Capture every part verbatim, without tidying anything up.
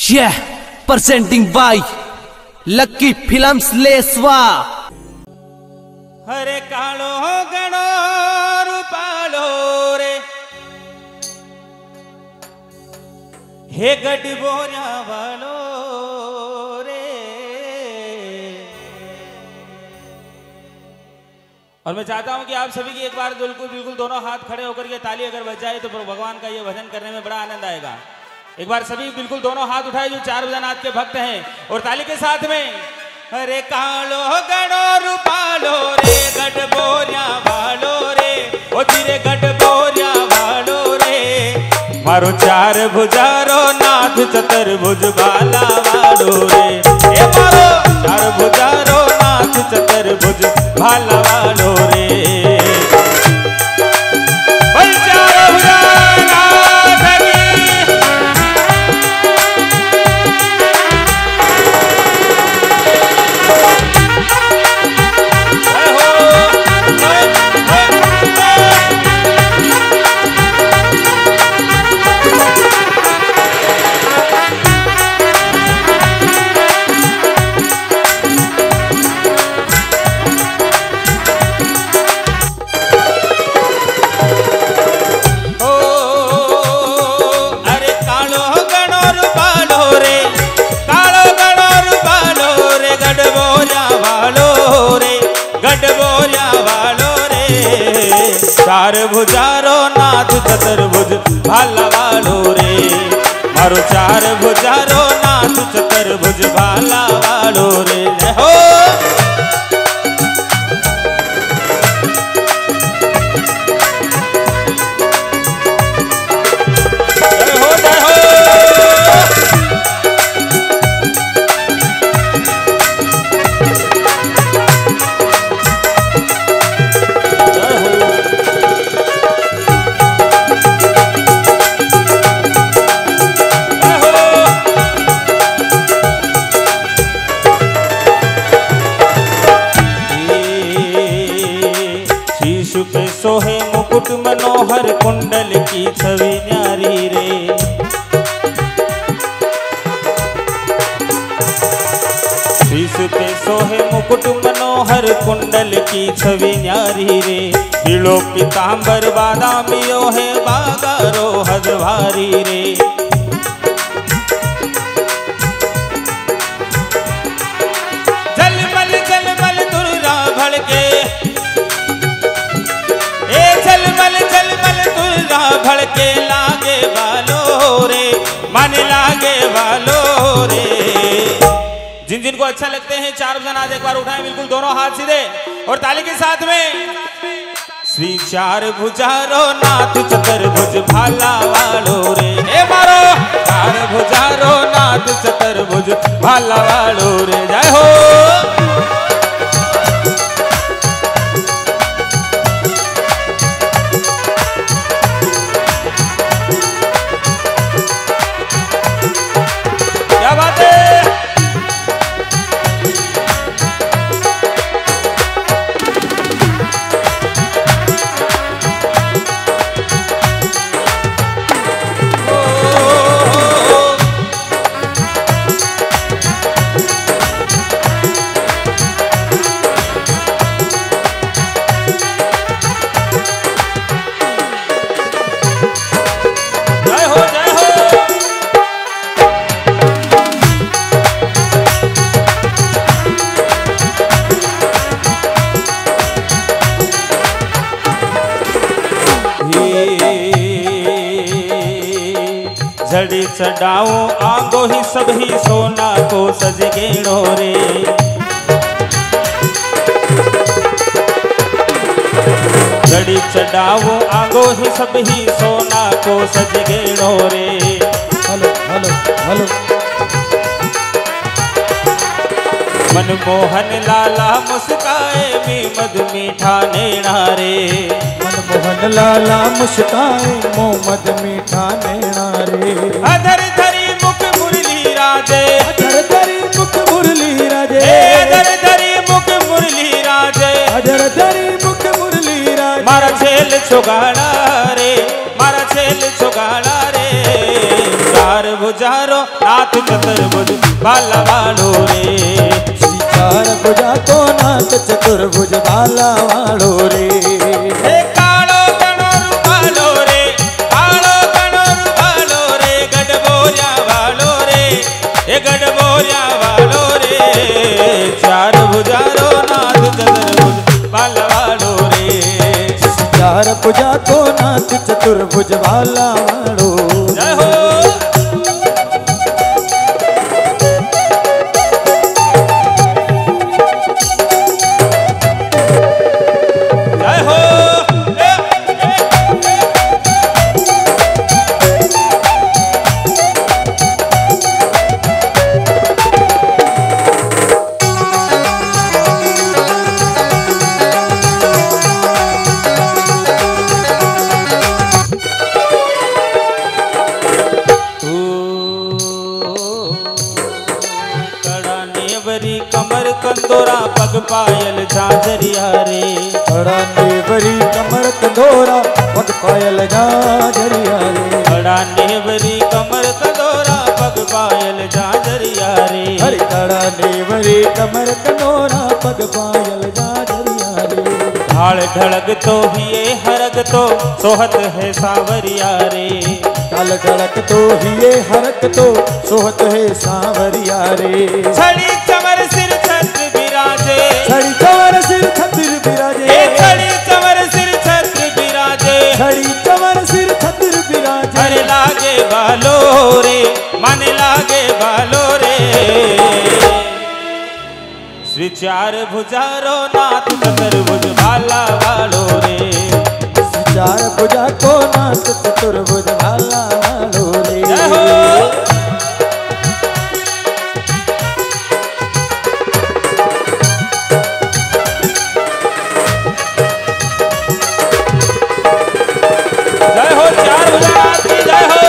Yeah, presenting by Lucky Films Leswa. हरे कालो गणो रूपालो रे हे गडबोरा वालो रे। और मैं चाहता हूं कि आप सभी की एक बार बिल्कुल बिल्कुल दोनों हाथ खड़े होकर के ताली अगर बज जाए तो भगवान का ये भजन करने में बड़ा आनंद आएगा। एक बार सभी बिल्कुल दोनों हाथ उठाए जो चार भजनाथ के भक्त हैं और ताली के साथ में हरे कालो गणो रूपालो रे गडबोरिया वालो रे ओ तेरे गडबोरिया वालो रे मारो चार भुजारो नाथ चतुर्भुज बाला वालो रे ए मारो चार भुजारो नाथ चतुर्भुज भाला वालो रे। चार भुजारो नाथ चतुर्भुज भाला वालो रे मारो चार भुजारो नाथ चतुर्भुज भाला वालो रे हो। सोहे मुकुट मनोहर कुंडल की छवि न्यारी रे शीश पे सोहे मुकुट मनोहर कुंडल की छवि न्यारी रे बिलो पीतांबर बादामियो है बागारो हजवारी रे। जलमल जलमल दुर्रा भड़के भड़के लागे वालो रे मन लागे वालो रे। जिन जिन को अच्छा लगते हैं चार भजन एक बार उठाएं बिल्कुल दोनों हाथ सीधे और ताली के साथ में श्री चार भुजारो नाथ चतुर्भुज भाला वालो रे ए मारो चार भुजारो नाथ चतुर्भुज भाला वालो रे जय हो। झड़ी चढ़ाओ आगो ही सब ही सोना को सज गेड़ो रे झड़ी चढ़ाओ आगो ही सब ही सोना को सज गेड़ो रे। हेलो हेलो हेलो मनमोहन लाला मुस्काए मी मधु मीठा नैना रे मनमोहन लाला मुस्काए मोमद मीठा नैना रे। अधर धरी मुख मुरली राजे अधर धरी मुख मुरली राजे अधर धरी मुख मुरली राजे अधर धरी मुख मुरली राजे मारा छेल छुगाड़ा रे मारा छेल छुगाड़ा रे चार चार भुजारो नाथ चतुर्भुज बाला वालो रे। श्री चार भुजा को नाथ चतुर्भुज बाला वालो रे। हे कालो गणो रूपालो रे, कालो गणो रूपालो रे, गडबोरिया वालो रे, हे गडबोरिया वालो रे। चार भुजारो नाथ चतुर्भुज बाला वालो रे। चार भुजा को नाथ चतुर्भुज बाला वालो। जय हो जय हो। कमर कंदोरा पग पायल झांझरिया रे। बड़ा नेवरी कमर कंदोरा पग पायल झांझरिया रे। बड़ा नेवरी कमर कंदोरा पग पायल झांझरिया रे। हरे बड़ा नेवरी कमर कंदोरा पग पायल झांझरिया रे। ढाल ढड़क तो हिये हरक तो सोहत है सांवरिया रे। ढाल ढड़क तो हिये हरक तो सोहत है सांवरिया रे। छड़ी चमर सिर छत्र बिराजे, छड़ी चमर सिर छत्र बिराजे, छड़ी चमर सिर छत्र बिराजे, छड़ी चमर सिर छत्र बिराजे। हरे लागे बालो रे, मन लागे बालो रे। श्री चार भुजारो नाथ चतुर्भुज बाला वालो रे। श्री चार भुजा को नाथ चतुर्भुज बाला वालो रे। जय हो जय हो चार भुजानाथ की जय हो।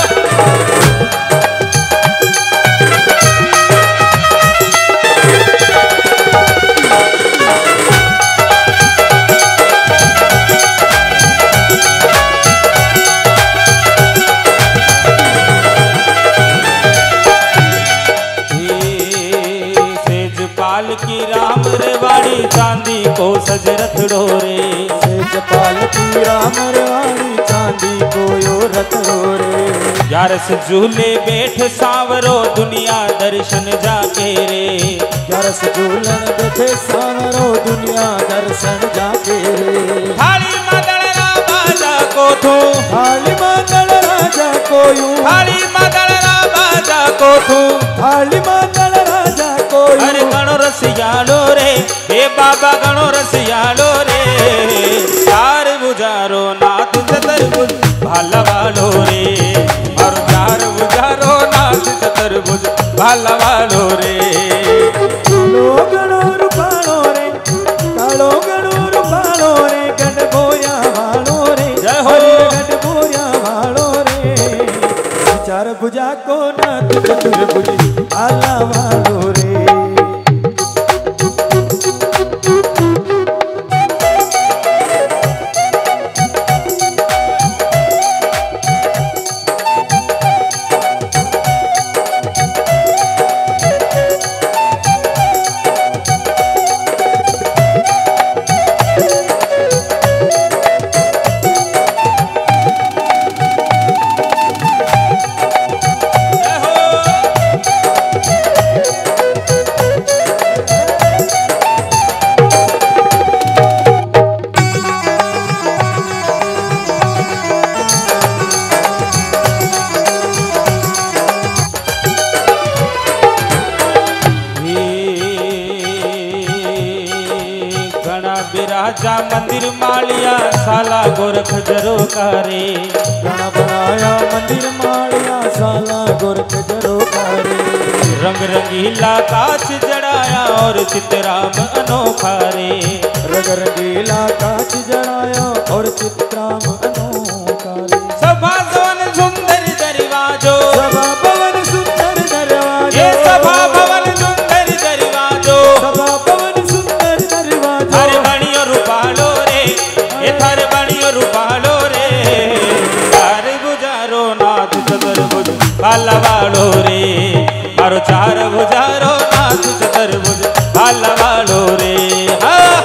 सेजपाल की राम रेवाड़ी चांदी को सज रथ डोरे। सेजपाल की राम रेवाड़ी चांदी को यो रथ डोरे। ग्यारस झूले बैठ सावरो दुनिया दर्शन जाके रे। ग्यारस झूलन बैठे सावरो दुनिया दर्शन जाके रे। थाली मदन बाजा को तू, थाली मदन राजा को यूं, थाली मदन बाजा को तू, थाली मदन राजा को यूं। अरे गणो रसियालो रे, हे बाबा गणो रसियालो रे। चार भुजारो नाथ चतुर्भुज भाला वालो रे। और चार भुजारो नाथ चतुर्भुज भाला वालो रे। कालो गणो रूपालो रे, कालो गणो रूपालो रे, गडबोरिया वालो रे। जय हो गडबोरिया वालो रे। चार भुजा को नाथ चतुर्भुज बाला वालो रे। बिराजा मंदिर मालिया साला गोरख जरो करे। गण बनाया मंदिर मालिया साला गोरख जरो करे। रंग रंगीला काच जड़ाया और चितराम अनोखा रे। रंग रंगीला काच जड़ाया और चितराम अनोखा रे। सभा भवन सुंदर दरवाजो, सभा भवन सुंदर दरवाजो, ये सभा भवन सुंदर दरवाजो, सभा भवन सुंदर दरवाजो। थारे बणियो रूपालो रे, ये थारे बणियो रूपालो रे। चार भुजारो नाथ चतुर्भुज बाला वालो रे, मारो चार भुजारो नाथ चतुर्भुज भाला वालो रे। हाँ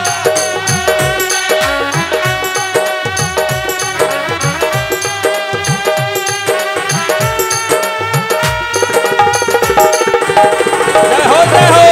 जय हो जय हो।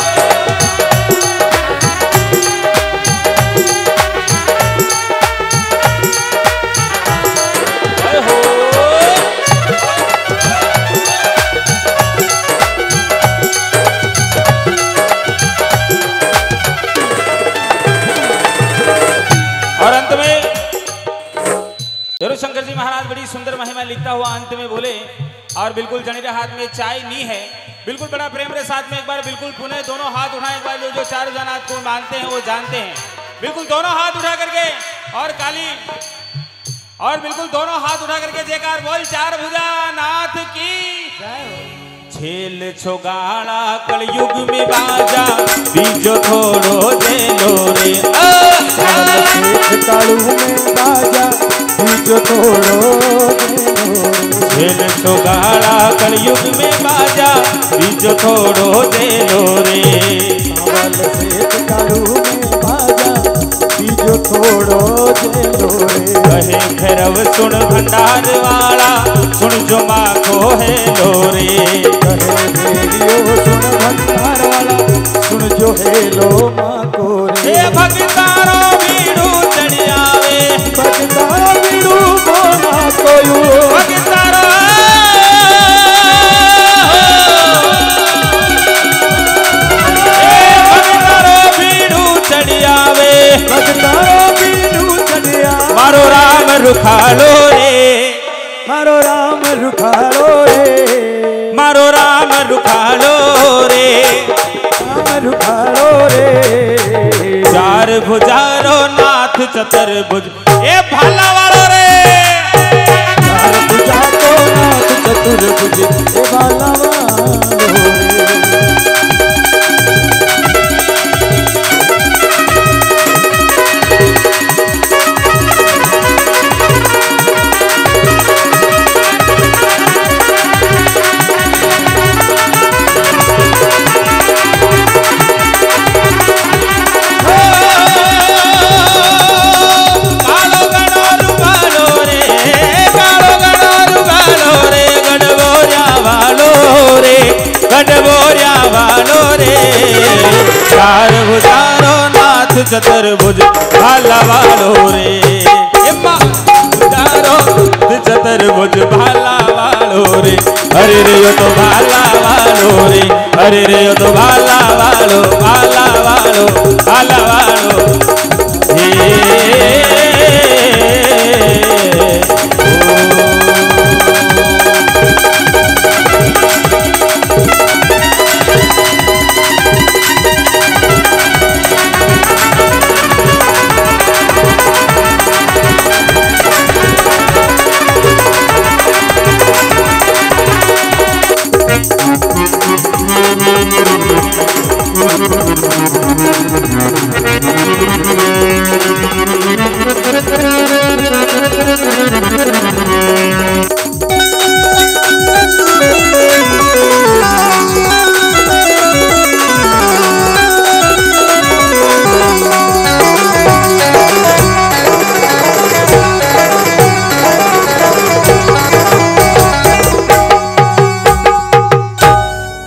और अंत में जरूर शंकर जी महाराज बड़ी सुंदर महिमा लिखता हुआ अंत में बोले, और बिल्कुल जनीरे हाथ में चाय नी है, बिल्कुल बड़ा प्रेम के साथ में एक बार बिल्कुल पुनः दोनों हाथ उठाएं। एक बार जो जो चार जनात को मानते हैं वो जानते हैं, बिल्कुल दोनों हाथ उठा करके और काली और बिल्कुल दोनों हाथ उठा करके जयकार बोल चार भुजा नाथ की। छेल छोगाड़ा कलयुग में बाजा बीजो थोड़ो दे लो रे। कालू में बाजा बीजो थोड़ो दे लो। छेल छोगाड़ा कलयुग में बाजा बीजो थोड़ो दे लो रे। कालू में बाजा बीजो थोड़ो दे लो रे। कहे भैरव सुन भंडार वाला सुन जो माँ को है लो रे। कहे भेड़ियो सुन भंडार वाला सुन जो है लो माँ को रे। हे भगतारो बीड़ू चढ़ आवे, भगतारो बीड़ू बोला कोयू। भगतारो हे भगतारो बीड़ू चढ़ आवे, भगतारो बीड़ू चढ़ आवे। मारो राम रुखालो रे, मारो राम रुखालो रे। मारो राम रुखालो रे, राम रुखालो रे। चार भुजारो नाथ चतुर्भुज ए भाला वालो रे। चार भुजा को नाथ चतुर्भुज ए भाला वालो रे। गढ़बोरिया वालो रे, चार भुजारो नाथ चतुर्भुज भाला वालो रे। भुजारो चतुर्भुज भाला वालो रे। अरे रे यो तो भाला वालो रे, अरे रे यो तो भाला वालो, भाला वालो, भाला वालो हे।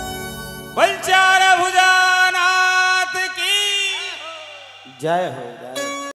जय हो।